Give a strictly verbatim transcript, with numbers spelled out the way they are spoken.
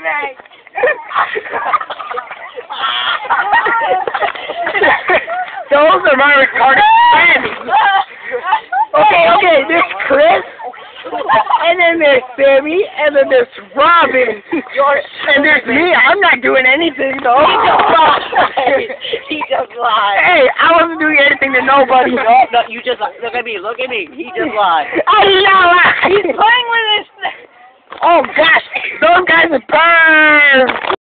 bag. Those are my retarded friends. Okay, okay, there's Chris, and then there's Sammy, and then there's Robin, and there's me. I'm not doing anything, though. He just lied. He just lied. Hey, I wasn't doing anything to nobody. No, no, you just look at me. Look at me. He just lied. I did not lie. He's playing with this thing. Oh gosh, those guys are burned.